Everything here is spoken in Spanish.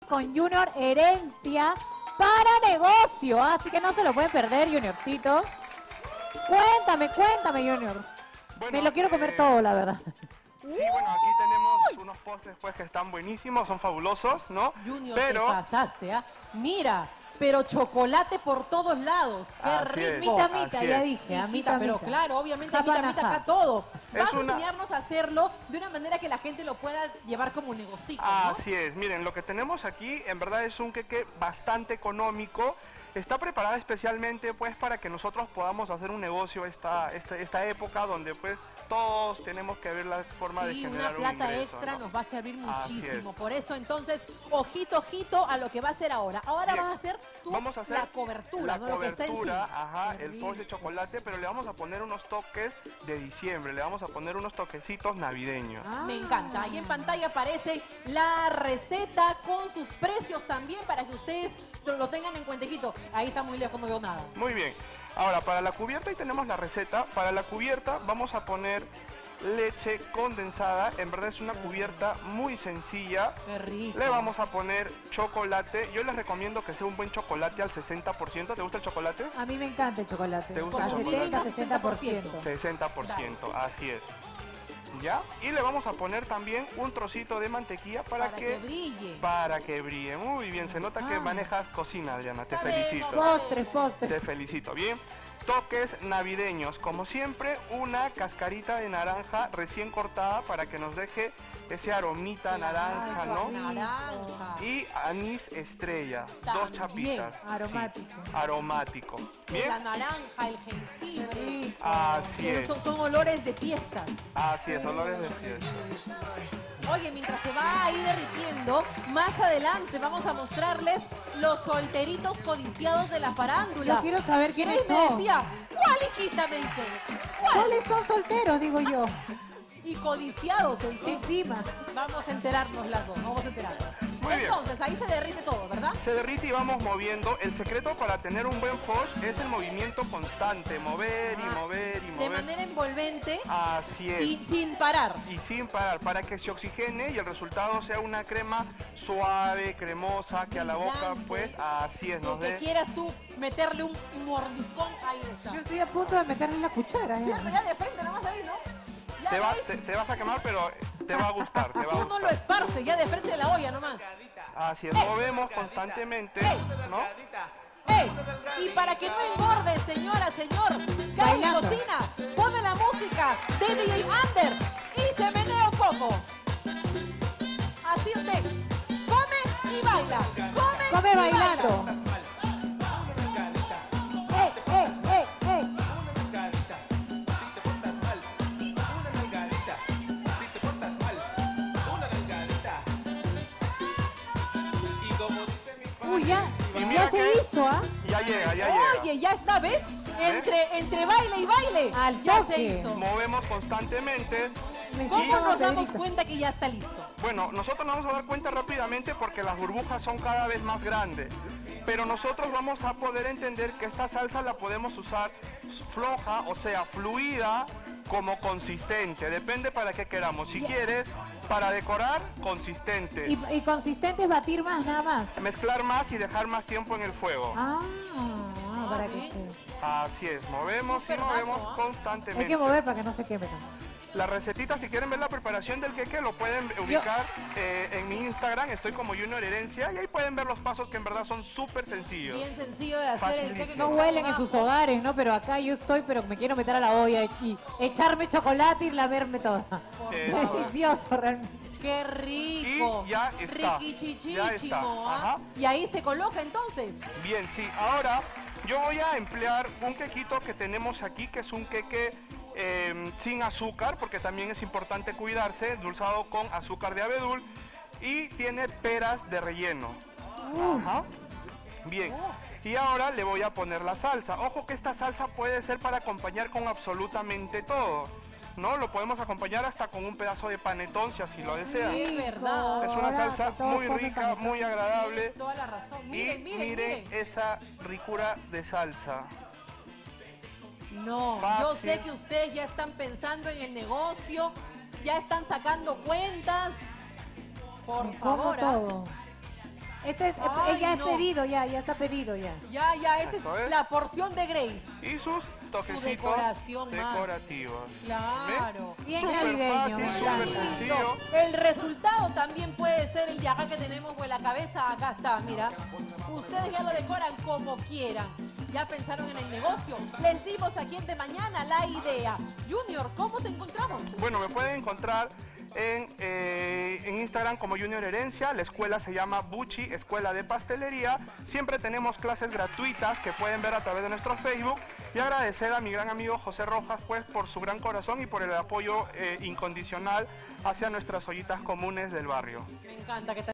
con Junior Herencia para negocio. Así que no se lo pueden perder, Juniorcito. Cuéntame, Junior. Bueno, Me lo quiero comer todo, la verdad. Sí, bueno, aquí tenemos unos postres pues que están buenísimos, son fabulosos, ¿no? Junior, pero te pasaste, ¿ah? Mira, pero chocolate por todos lados. ¡Qué Así es. rico! Mitad, Así ya es. dije, Mitad, pero claro, obviamente Japana, mitad ja. acá todo. Es Vas a una- enseñarnos a hacerlo de una manera que la gente lo pueda llevar como negocio, ¿no? Así es, miren, lo que tenemos aquí en verdad es un queque bastante económico. Está preparada especialmente pues para que nosotros podamos hacer un negocio esta época donde pues todos tenemos que ver la forma de Sí, generar una un plata ingreso, extra ¿no? nos va a servir Así muchísimo. es. Por eso, entonces, ojito a lo que va a hacer ahora. Ahora Bien. vas a hacer tú Vamos a hacer la cobertura, ¿no? Lo que está cobertura, encima. ajá, Qué el post de rico. chocolate, pero le vamos a poner unos toques de diciembre, le vamos a poner unos toquecitos navideños. Me encanta. Ahí en pantalla aparece la receta con sus precios también para que ustedes lo tengan en cuentejito. Ahí está muy lejos, no veo nada. Muy bien. Ahora, para la cubierta, ahí tenemos la receta. Para la cubierta vamos a poner leche condensada. En verdad es una cubierta muy sencilla. Qué rico. Le vamos a poner chocolate. Yo les recomiendo que sea un buen chocolate al 60%. ¿Te gusta el chocolate? A mí me encanta el chocolate. ¿Te gusta Al el 70, chocolate? 60%. 60%, así es. ¿Ya? Y le vamos a poner también un trocito de mantequilla para que brille. para que brille. Muy bien, se nota que Ah. manejas cocina, Adriana. Te Sabemos. felicito. Postres. Te felicito, bien. Toques navideños, como siempre, una cascarita de naranja recién cortada para que nos deje ese aromita naranja, ¿no? Naranja. Y anís estrella, También. dos chapitas. Aromático. Sí, aromático. La Bien, naranja, el jengibre. así Pero es. son olores de fiestas. Así es, olores de fiesta. Oye, mientras se va ahí derritiendo, más adelante vamos a mostrarles los solteritos codiciados de la farándula. Yo quiero saber quiénes Sí, me son. decía, ¿cuál, hijita? Me dice. ¿Cuál? ¿Cuáles son solteros, digo yo? Y codiciados encima. Encima. Vamos a enterarnos las dos, vamos a enterarnos. Muy bien. Entonces, ahí se derrite todo, ¿verdad? Se derrite y vamos moviendo. El secreto para tener un buen foch es el movimiento constante, mover y mover y De mover. manera envolvente Así es. y sin parar. Y sin parar, para que se oxigene y el resultado sea una crema suave, cremosa, que a la boca, Brillante. pues, así es, Lo nos que dé. quieras tú meterle un mordiscón, ahí está. Yo estoy a punto de meterle la cuchara. Ya, ya de frente, nada más ahí, ¿no? Ya Te, de va- ahí. te vas a quemar, pero te va a gustar, te va a Tú no lo gustar. esparces, ya de frente de la olla nomás. Así es, movemos constantemente, ¿no? ¡Ey! Y para que no engorde, señora, señor, Carlos Bailando. Cocina, pone la música de DJ Ander y se menea un poco. Así usted come y baila. Come y bailando. baila. ¡Ey! Uy, ya Y mira se que- hizo, ¿ah? Ya llega, ya llega. Oye, ya está, ¿ves? Entre baile y baile. Al ya toque. se hizo. Movemos constantemente. Me ¿Cómo siento nos damos Pedrito. cuenta que ya está listo? Bueno, nosotros nos vamos a dar cuenta rápidamente porque las burbujas son cada vez más grandes. Pero nosotros vamos a poder entender que esta salsa la podemos usar floja, o sea, fluida, como consistente. Depende para qué queramos. Si quieres, para decorar, consistente. Y consistente es batir más, nada más. Mezclar más y dejar más tiempo en el fuego. Para que se... Así es, movemos y Súper movemos dato, ¿ah? constantemente. Hay que mover para que no se queme. La recetita, si quieren ver la preparación del queque, lo pueden ubicar en mi Instagram. Estoy como Junior Herencia y ahí pueden ver los pasos que en verdad son súper sencillos. Bien sencillo de hacer el Facilísimo. queque No con huelen en abajo. sus hogares, ¿no? Pero acá yo estoy, pero me quiero meter a la olla y echarme chocolate y lamerme toda. Delicioso, realmente. ¡Qué rico! Y ya está. Riquichichichimo, Ya está. ¿ah? Y ahí se coloca entonces. Bien, sí. Ahora yo voy a emplear un quequito que tenemos aquí, que es un queque sin azúcar, porque también es importante cuidarse, endulzado con azúcar de abedul y tiene peras de relleno. Ajá. Bien, y ahora le voy a poner la salsa. Ojo que esta salsa puede ser para acompañar con absolutamente todo, ¿no? Lo podemos acompañar hasta con un pedazo de panetón si así lo desean. Sí, verdad. Es una Ahora salsa que todos muy comen rica, panetón. muy agradable. Toda la razón. Y Miren, miren, miren. esa ricura de salsa. No, yo Fácil. sé que ustedes ya están pensando en el negocio, ya están sacando cuentas. Por Como favor, ¿ah? todo. Este es, Ay, ya no. es pedido, ya está pedido ya. Ya, esa Eso es es. la porción de Grace. Y sus toquecitos decoración más. decorativos. Claro. Bien Súper navideño, fácil, me súper encanta. sencillo. El resultado también puede ser el de acá que tenemos o en la cabeza. Acá está, mira. Ustedes ya lo decoran como quieran. Ya pensaron en el negocio. Les dimos aquí en De Mañana la idea. Junior, ¿cómo te encontramos? Bueno, me pueden encontrar en Instagram como Junior Herencia. La escuela se llama Buchi, Escuela de Pastelería. Siempre tenemos clases gratuitas que pueden ver a través de nuestro Facebook. Y agradecer a mi gran amigo José Rojas pues por su gran corazón y por el apoyo incondicional hacia nuestras ollitas comunes del barrio. Me encanta que